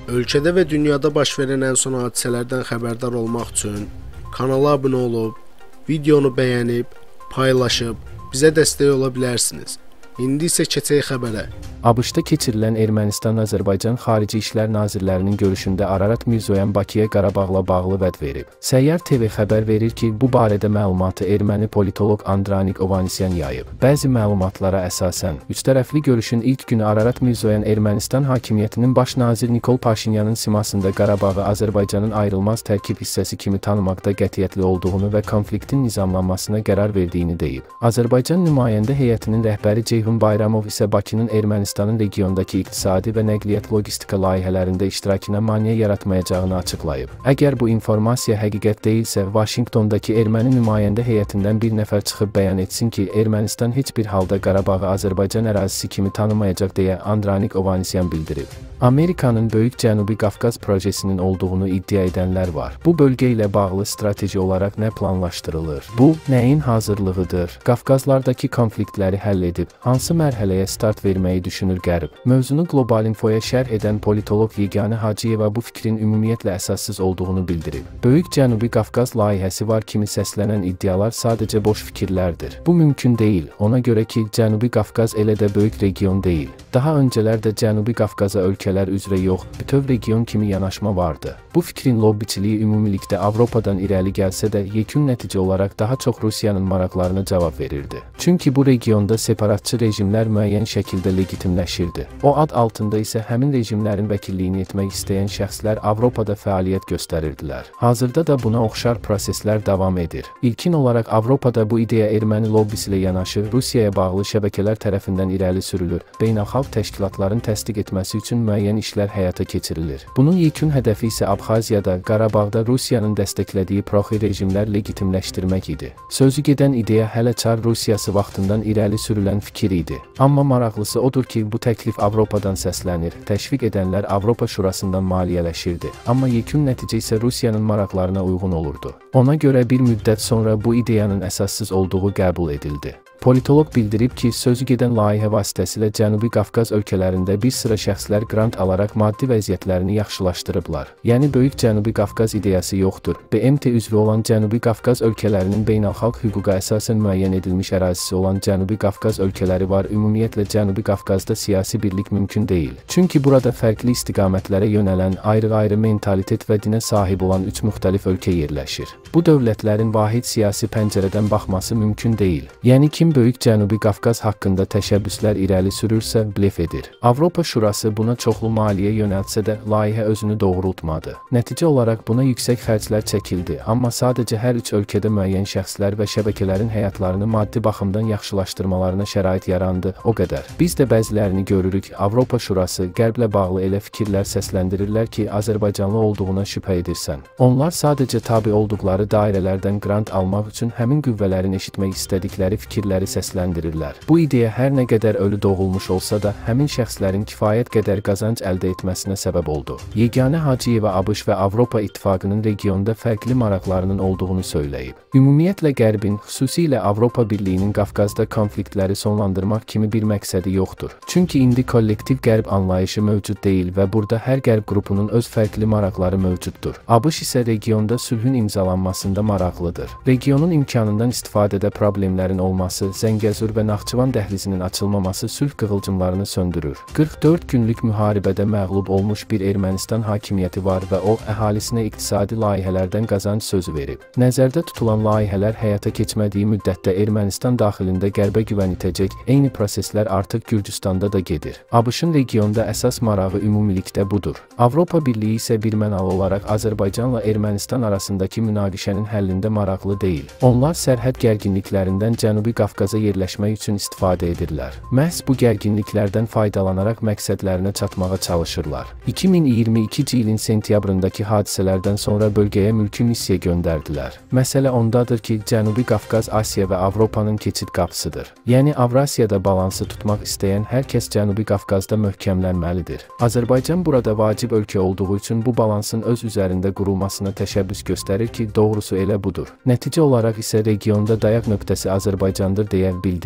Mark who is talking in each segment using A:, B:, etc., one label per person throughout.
A: Ölkədə və dünyada baş verən ən son hadisələrdən xəbərdar olmaq üçün kanala abunə olub, videonu bəyənib, paylaşıb, bizə dəstək ola bilərsiniz. İndi isə keçək xəbərə.
B: ABŞ-da keçirilən Ermənistan-Azərbaycan Xarici İşlər Nazirlərinin görüşündə Ararat Mirzoyan Bakıya Qarabağla bağlı vəd verib. Səyyar TV xəbər verir ki, bu barədə məlumatı erməni politoloq Andranik Ovanesyan yayıb. Bəzi məlumatlara əsasən, üçtərəfli görüşün ilk günü Ararat Mirzoyan Ermənistan hakimiyyətinin baş nazir Nikol Paşinyanın simasında Qarabağı Azərbaycanın ayrılmaz tərkib hissəsi kimi tanımaqda qətiyyətli olduğunu və konfliktin nizamlanmasına qərar verdiyini deyib. Azərbaycan nümayəndə heyətinin rəhbəri Ceyhun Bayramov isə Bakının Ermənistanın regiondakı iqtisadi və nəqliyyat logistika layihələrində iştirakına maneə yaratmayacağını açıqlayıb. Əgər bu informasiya həqiqət deyilsə, Vaşinqtondakı erməni nümayəndə heyətindən bir nəfər çıxıb bəyan etsin ki, Ermənistan heç bir halda Qarabağı Azərbaycan ərazisi kimi tanımayacaq deyə Andranik Ovanesyan bildirib. Amerikanın Böyük Cənubi Qafqaz projesinin olduğunu iddia edənlər var. Bu bölgə ilə bağlı strateji olaraq nə planlaşdırılır? Bu, nəyin hazırlığıdır? Qafqazlardakı konfliktləri həll edib, hansı mərhələyə start verməyi düşünür Qərb? Mövzunu Global Infoya şərh edən politoloq Yeganə Hacıyeva bu fikrin ümumiyyətlə əsassız olduğunu bildirib. Böyük Cənubi Qafqaz layihəsi var kimi səslənən iddialar sadəcə boş fikirlərdir. Bu mümkün deyil. Ona görə ki, Cənubi Qafqaz elə də böyük region deyil. Daha öncələr də Cənubi Qafqaza ölkələr üzrə yox, bütöv region kimi yanaşma vardı. Bu fikrin lobbiçiliyi ümumilikdə Avropadan irəli gəlsə də, yekun nəticə olaraq daha çox Rusiyanın maraqlarına cavab verirdi. Çünki bu regionda separatçı rejimlər müəyyən şəkildə legitimləşirdi. O ad altında isə həmin rejimlərin vəkilliyini etmək istəyən şəxslər Avropada fəaliyyət göstərirdilər. Hazırda da buna oxşar proseslər davam edir. İlkin olaraq Avropada bu ideya erməni lobbisi ilə yanaşı Rusiyaya bağlı şəbəkələr tərəfindən irəli sürülür. Beynəlxalq təşkilatların təsdiq etməsi üçün müəyyən işlər həyata keçirilir. Bunun yekun hədəfi isə Abxaziyada, Qarabağda Rusiyanın dəstəklədiyi proxi rejimlər legitimləşdirmək idi. Sözü gedən ideya hələ Çar Rusiyası vaxtından irəli sürülən fikir idi. Amma maraqlısı odur ki, bu təklif Avropadan səslənir, təşviq edənlər Avropa Şurasından maliyyələşirdi. Amma yekun nəticə isə Rusiyanın maraqlarına uyğun olurdu. Ona görə bir müddət sonra bu ideyanın əsassız olduğu qəbul edildi. Politoloq bildirib ki, sözü gedən layihə vasitəsilə Cənubi Qafqaz ölkələrində bir sıra şəxslər qrant alaraq maddi vəziyyətlərini yaxşılaşdırıblar. Yəni, Böyük Cənubi Qafqaz ideyası yoxdur. BMT üzvü olan Cənubi Qafqaz ölkələrinin beynəlxalq hüquqa əsasən müəyyən edilmiş ərazisi olan Cənubi Qafqaz ölkələri var. Ümumiyyətlə, Cənubi Qafqazda siyasi birlik mümkün deyil. Çünki burada fərqli istiqamətlərə yönələn, ayrı-ayrı mentalitet və dinə sahib olan 3 müxtəlif ölkə yerləşir. Bu dövlətlərin vahid siyasi pəncərədən baxması mümkün deyil. Yəni, kim Böyük Cənubi Qafqaz haqqında təşəbbüslər irəli sürürsə, blef edir. Avropa Şurası buna çoxlu maliyyə yönəltsə də, layihə özünü doğrultmadı. Nəticə olaraq buna yüksək xərclər çəkildi, amma sadəcə hər üç ölkədə müəyyən şəxslər və şəbəkələrin həyatlarını maddi baxımdan yaxşılaşdırmalarına şərait yarandı, o qədər. Biz də bəzilərini görürük, Avropa Şurası Qərblə bağlı elə fikirlər səsləndirirlər ki, Azərbaycanlı olduğuna şübhə edirsən. Onlar sadəcə tabi olduqları dairələrdən qrant almaq üçün həmin qüvvələrin eşitmək istədikləri fikirləri səsləndirirlər. Bu ideya hər nə qədər ölü doğulmuş olsa da, həmin şəxslərin kifayət qədər qazanc əldə etməsinə səbəb oldu. Yeganə Hacıyeva ABŞ və Avropa İttifaqının regionda fərqli maraqlarının olduğunu söyləyib. Ümumiyyətlə Qərbin, xüsusilə Avropa Birliyinin Qafqazda konfliktləri sonlandırmaq kimi bir məqsədi yoxdur. Çünki indi kollektiv Qərb anlayışı mövcud deyil və burada hər Qərb qrupunun öz fərqli maraqları mövcuddur. ABŞ isə regionda sülhün imzalanmasında maraqlıdır. Regionun imkanından istifadədə problemlərin olması, Zəngəzur və Naxçıvan dəhlizinin açılmaması sülh qığılcımlarını söndürür. 44 günlük müharibədə məğlub olmuş bir Ermənistan hakimiyyəti var və o, əhalisinə iqtisadi layihələrdən qazanc sözü verib. Nəzərdə tutulan layihələr həyata keçmədiyi müddətdə Ermənistan daxilində Qərbə güvən itəcək, eyni proseslər artıq Gürcüstanda da gedir. ABŞ-ın regionda əsas marağı ümumilikdə budur. Avropa Birliyi isə birmənalı olaraq Azərbaycanla Ermənistan arasındakı münaqişənin həllində maraqlı deyil. Onlar sərhəd gərginliklərindən Cənubi Qafqaza yerləşmək üçün istifadə edirlər. Məhz bu gərginliklərdən faydalanaraq məqsədlərinə çatmağa çalışırlar. 2022-ci ilin sentyabrındakı hadisələrdən sonra bölgəyə mülki missiya göndərdilər. Məsələ ondadır ki, Cənubi Qafqaz Asiya və Avropanın keçid qapısıdır. Yəni, Avrasiyada balansı tutmaq istəyən hər kəs Cənubi Qafqazda möhkəmlənməlidir. Azərbaycan burada vacib ölkə olduğu üçün bu balansın öz üzərində qurulmasına təşəbbüs göstərir ki, doğrusu elə budur. Nəticə olaraq isə regionda dayaq nöqtəsi Azərbaycandır deyə bildirib.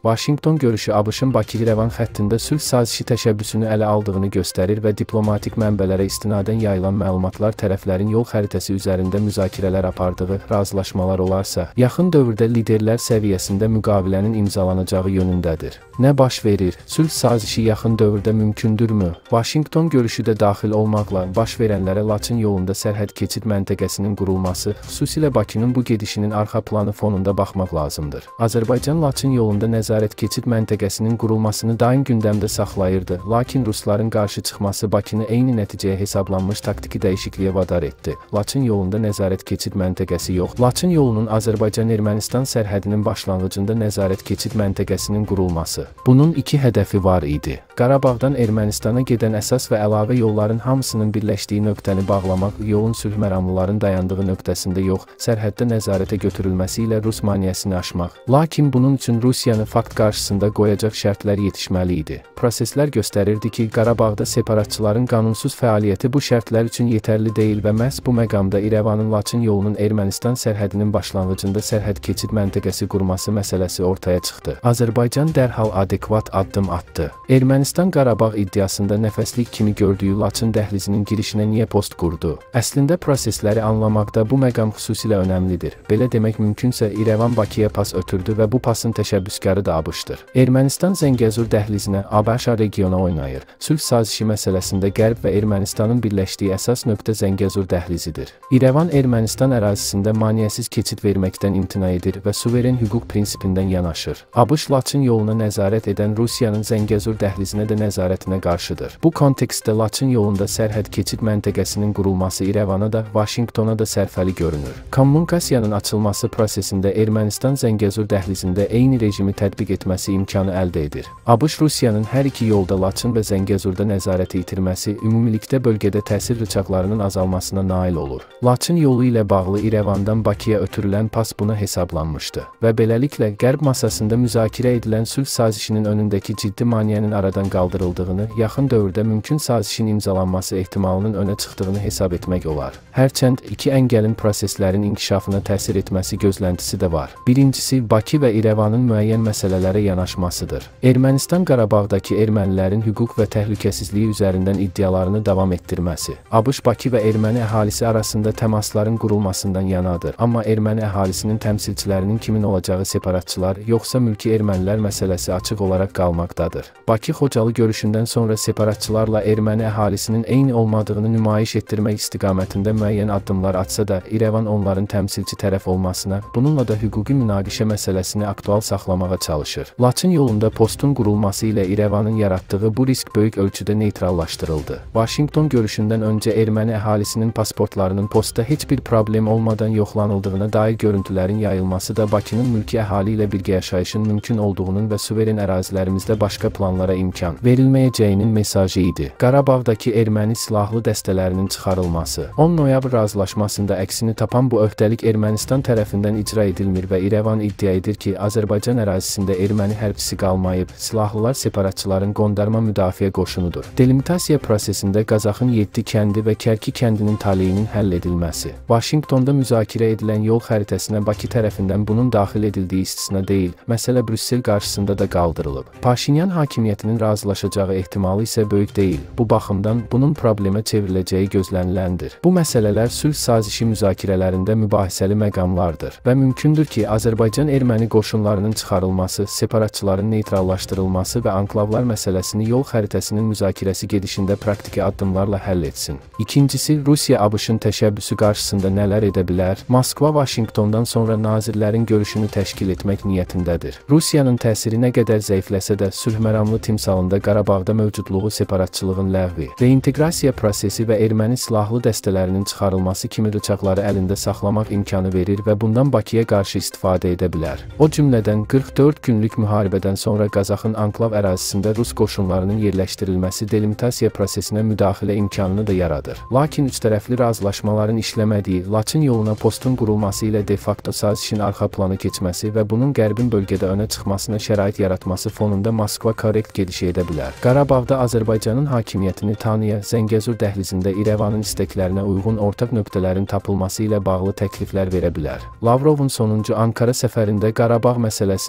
B: Vaşinqton görüşü ABŞ-ın Bakı-İrəvan xəttində sülh sazişi təşəbbüsünü ələ aldığını göstərir və diplomatik mənbələrə istinadən yayılan məlumatlar tərəflərin yol xəritəsi üzərində müzakirələr apardığı razılaşmalar olarsa, yaxın dövrdə liderlər səviyyəsində müqavilənin imzalanacağı yönündədir. Nə baş verir? Sülh sazişi yaxın dövrdə mümkündürmü? Vaşinqton görüşü də daxil olmaqla baş verənlərə Laçın yolunda sərhəd keçid məntəqəsinin qurulması, xüsusilə Bakının bu gedişinin arxa planı fonunda baxmaq lazımdır. Azərbaycan-Laçın yolunda nəzarət keçid məntəqəsinin qurulmasını daim gündəmdə saxlayırdı, lakin rusların qarşı çıxması Bakını eyni nəticəyə hesablanmış taktiki dəyişikliyə vadar etdi. Laçın yolunda nəzarət keçid məntəqəsi yox, Laçın yolunun Azərbaycan-Ermənistan sərhədinin başlanğıcında nəzarət keçid məntəqəsinin qurulması. Bunun iki hədəfi var idi. Qarabağdan Ermənistana gedən əsas və əlavə yolların hamısının birləşdiyi nöqtəni bağlamaq, yolun sülh məramlıların dayandığı nöqtəsində yox, sərhəddə nəzarətə götürülməsi ilə Rus maneəsini aşmaq. Lakin bunun üçün Rusiyanı fakt qarşısında qoyacaq şərtlər yetişməli idi. Proseslər göstərirdi ki, Qarabağda separatçıların qanunsuz fəaliyyəti bu şərtlər üçün yetərli deyil və məhz bu məqamda İrəvanın Laçın yolunun Ermənistan sərhədinin başlanğıcında sərhəd keçid məntəqəsi qurması məsələsi ortaya çıxdı. Azərbaycan dərhal adekvat addım atdı. Ermənistan Qarabağ iddiasında nəfəslik kimi gördüyü Laçın dəhlizinin girişinə niyə post qurdu? Əslində prosesləri anlamaqda bu məqam xüsusilə önəmlidir. Belə demək mümkünsə İrəvan Bakıya pas ötürdü və bu pasın təşəbbüskarı da ABŞ-dır. Ermənistan Zəngəzur dəhlizinə ABŞ regiona oynayır. Sülh sazişi məsələsində Qərb və Ermənistanın birləşdiyi əsas nöqtə Zəngəzur dəhlizidir. İrəvan Ermənistan ərazisində maneəsiz keçid verməkdən imtina edir və suveren hüquq prinsipindən yanaşır. ABŞ Laçın yoluna nəzarət edən Rusiyanın Zəngəzur dəhlizinə də nəzarətinə qarşıdır. Bu kontekstdə Laçın yolunda sərhəd keçid məntəqəsinin qurulması İrəvana da, Vaşinqtona da sərfəli görünür. Kommunikasiyanın açılması prosesində Ermənistan Zəngəzur dəhlizində eyni rejimi tətbiq etməsi imkanı əldə edir. ABŞ Rusiyanın hər iki yolda Laçın və Zəngəzurda nəzarəti itirməsi ümumilikdə bölgədə təsir rıçaqlarının azalmasına nail olur. Laçın yolu ilə bağlı İrəvandan Bakıya ötürülən pas buna hesablanmışdı və beləliklə Qərb masasında müzakirə edilən sülh sazişinin önündəki ciddi maneənin aradan qaldırıldığını, yaxın dövrdə mümkün sazişin imzalanması ehtimalının önə çıxdığını hesab etmək olar. Hərçənd iki əngəlin proseslərin inkişafına təsir etməsi gözləntisi də var. Birincisi, Bakı və İrəvanın müəyyən məsələlərə yanaşmasıdır. Ermənistan Qarabağdakı ermənilərin hüquq və təhlükəsizliyi üzərindən iddialarını davam etdirməsi. ABŞ Bakı və erməni əhalisi arasında təmasların qurulmasından yanadır. Amma erməni əhalisinin təmsilçilərinin kimin olacağı separatçılar, yoxsa mülki ermənilər məsələsi açıq olaraq qalmaqdadır. Bakı-Xocalı görüşündən sonra separatçılarla erməni əhalisinin eyni olmadığını nümayiş etdirmək istiqamətində müəyyən addımlar atsa da, İrəvan onların təmsilçi tərəf olmasına, bununla da hüquqi münaqişə məsələsini aktual saxlamağa çalışır. Laçın yolunda postun qurulması ilə İrəvanın yaratdığı bu risk böyük ölçüdə neytrallaşdırıldı. Vaşinqton görüşündən öncə erməni əhalisinin pasportlarının postda heç bir problem olmadan yoxlanıldığına dair görüntülərin yayılması da Bakının mülki əhali ilə birgə yaşayışın mümkün olduğunun və suveren ərazilərimizdə başqa planlara imkan verilməyəcəyinin mesajı idi. Qarabağdakı erməni silahlı dəstələrinin çıxarılması. 10 noyabr razılaşmasında əksini tapan bu öhdəlik Ermənistan tərəfindən icra edilmir və İrəvan iddia edir ki, Azərbaycan ərazisində erməni hərbçisi qalmayıb, silahlılar separatçıların qondarma müdafiə qoşunudur. Delimitasiya prosesində Qazaxın 7 kəndi və Kərki kəndinin taleyinin həll edilməsi. Vaşinqtonda müzakirə edilən yol xəritəsinə Bakı tərəfindən bunun daxil edildiyi istisna deyil, məsələ Brüssel qarşısında da qaldırılıb. Paşinyan hakimiyyətinin razılaşacağı ehtimalı isə böyük deyil. Bu baxımdan bunun problemə çevriləcəyi gözləniləndir. Bu məsələlər sülh sazişi müzakirələrində mübahisəli məqamlardır və mümkündür ki, Azərbaycan erməni qoşunlarının çıxarılması, separatçıların neytrallaşdırılması və anklavlar məsələsini yol xəritəsinin müzakirəsi gedişində praktiki addımlarla həll etsin. İkincisi, Rusiya ABŞ-ın təşəbbüsü qarşısında nələr edə bilər? Moskva Vaşinqtondan sonra nazirlərin görüşünü təşkil etmək niyyətindədir. Rusiyanın təsiri nə qədər zəifləsə də sülh məramlı timsalında Qarabağda mövcudluğu separatçılığın ləğvi, reinteqrasiya prosesi və erməni silahlı dəstələrinin çıxarılması kimi rıçaqları əlində saxlamaq imkanı verir və bundan Bakıya qarşı istifadə edə bilər. O cümlədən 44 günlük müharibədən sonra Qazaxın anklav ərazisində Rus qoşunlarının yerləşdirilməsi delimitasiya prosesinə müdaxilə imkanını da yaradır. Lakin üçtərəfli razılaşmaların işləmədiyi, Laçın yoluna postun qurulması ilə de facto sazişin arxa plana keçməsi və bunun Qərbin bölgədə önə çıxmasına şərait yaratması fonunda Moskva korrekt gedişi edə bilər. Qarabağda Azərbaycanın hakimiyyətini tanıya, Zəngəzur dəhlizində İrəvanın istəklərinə uyğun ortaq nöqtələrin tapılması ilə bağlı təkliflər verə bilər. Lavrovun sonuncu Ankara səfərində Qarabağ məsələsini müzakirə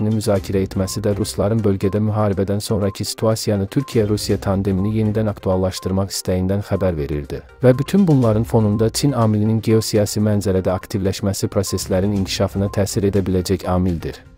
B: müzakirə etməsi də Rusların bölgədə müharibədən sonrakı situasiyanı Türkiyə-Rusiya tandemini yenidən aktuallaşdırmaq istəyindən xəbər verirdi. Və bütün bunların fonunda Çin amilinin geosiyasi mənzərədə aktivləşməsi proseslərin inkişafına təsir edə biləcək amildir.